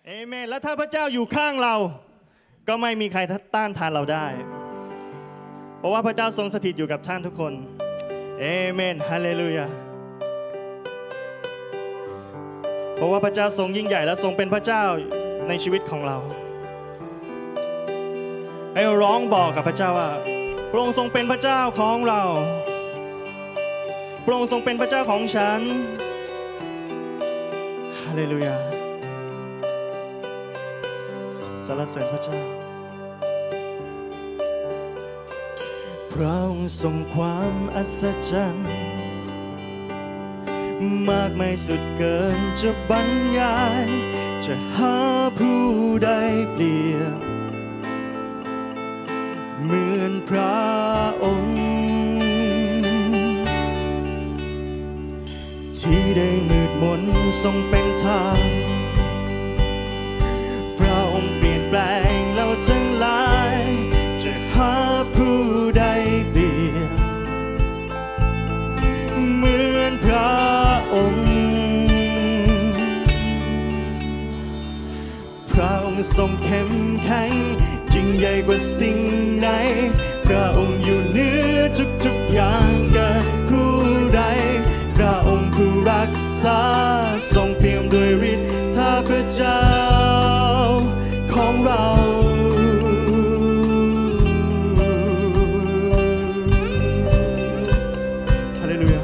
เอเมนและถ้าพระเจ้าอยู่ข้างเราก็ไม่มีใครต้านทานเราได้เพราะว่าพระเจ้าทรงสถิตอยู่กับท่านทุกคนเอเมนฮาเลลูยาเพราะว่าพระเจ้าทรงยิ่งใหญ่และทรงเป็นพระเจ้าในชีวิตของเราให้ร้องบอกกับพระเจ้าว่าพระองค์ทรงเป็นพระเจ้าของเราพระองค์ทรงเป็นพระเจ้าของฉันฮาเลลูยาสรรเสริญพระเจ้าพระองค์ทรงความอัศจรรย์มากมายสุดเกินจะบรรยายจะหาผู้ใดเปรียบเหมือนพระองค์ที่ได้มืดมนทรงเป็นทางพระองค์เปลี่ยนแปลงเราทั้งหลายจะหาผู้ใดเปรียบเหมือนพระองค์พระองค์ทรงเข้มแข็งยิ่งใหญ่กว่าสิ่งไหนพระองค์อยู่เหนือทุกๆอย่างเกินผู้ใดพระองค์ผู้รักษาทรงเปี่ยมด้วยฤทธาพระเจ้าของเราฮาเลลูยา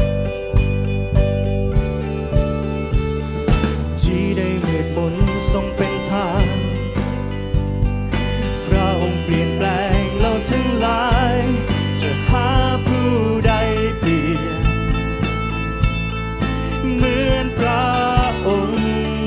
ที่ได้มืดมนทรงเป็นทางพระองค์เปลี่ยนแปลงเราทั้งหลายจะหาผู้ใดเปรียบเหมือนพระองค์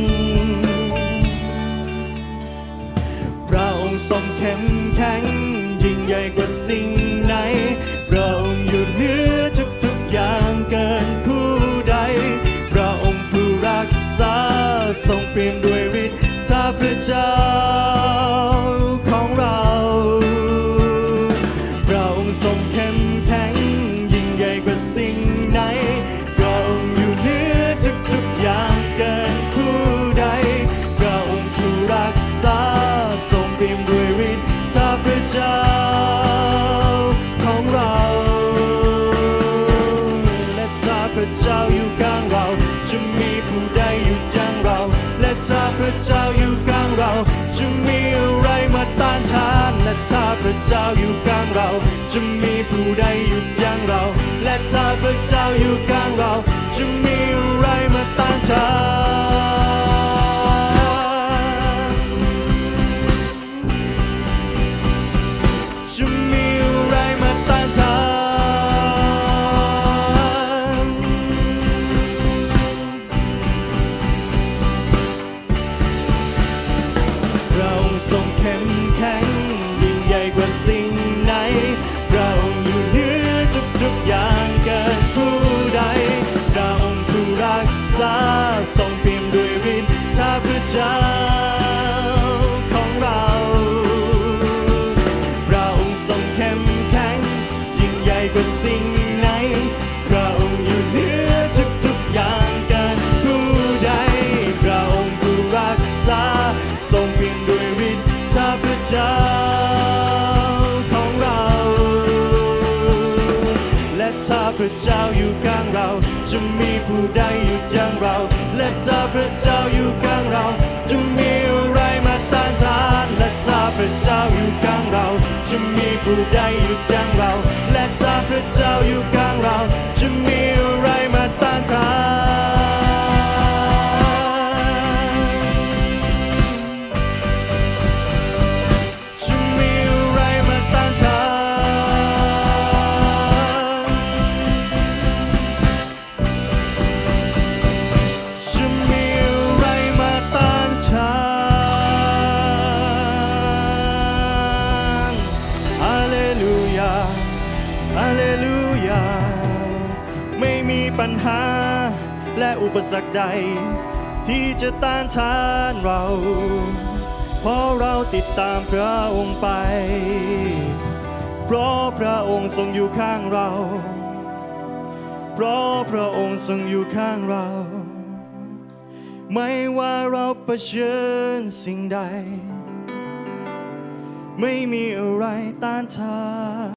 พระองค์ทรงเข้มแข็งยิ่งใหญ่กว่าสิ่งไหนพระองค์อยู่เหนือทุกๆอย่างเกินผู้ใดพระองค์ผู้รักษาทรงเปลี่ยนด้วยฤทธาพระเจ้าของเราพระองค์ทรงเข้มแข็งยิ่งใหญ่กว่าสิ่งไหนพระองค์อยู่เหนือทุกๆอย่างเกินผู้ใดพระองค์ผู้รักษาทรงเปี่ยมด้วยฤทธาพระเจ้าของเราและถ้าพระเจ้าอยู่กลางเราจะมีผู้ใดหยุดยั้งเราและถ้าพระเจ้าอยู่กลางเราจะมีอะไรมาต้านทานและถ้าพระเจ้าอยู่กลางเราจะมีผู้ใดหยุดยั้งเราและถ้าพระเจ้าอยู่กลางเราจะมีอะไรมาต้านทานจะมีอะไรมาต้านทานเราทรงเข้มแข็งยิ่งใหญ่กว่าสิ่งไหนเราอยู่เหนือทุกๆอย่างเกินผู้ใดเราผู้รักษาทรงเปี่ยมด้วยฤทธาพระเจ้าของเราเราทรงเข้มแข็งยิ่งใหญ่กว่าสิ่งไหนเราอยู่เหนือทุกๆอย่างเกินผู้ใดเราผู้รักษาทรงเปี่ยมด้วยฤทธาพระเจ้าของเราและถ้าพระเจ้าอยู่กลางเราจะมีผู้ใดหยุดยั้งเราและถ้าพระเจ้าอยู่กลางเราจะมีอะไรมาต้านทานและถ้าพระเจ้าอยู่กลางเราจะมีผู้ใดหยุดยั้งเราและถ้าพระเจ้าอยู่กลางเราจะมีอะไรมาต้านทานจะมีอะไรมาต้านทานจะมีอะไรมาต้านทานฮาเลลูยาฮาเลลูยาไม่มีปัญหาและอุปสรรคใดที่จะต้านทานเราเพราะเราติดตามพระองค์ไปเพราะพระองค์ทรงอยู่ข้างเราเพราะพระองค์ทรงอยู่ข้างเราไม่ว่าเราเผชิญสิ่งใดไม่มีอะไรต้านทาน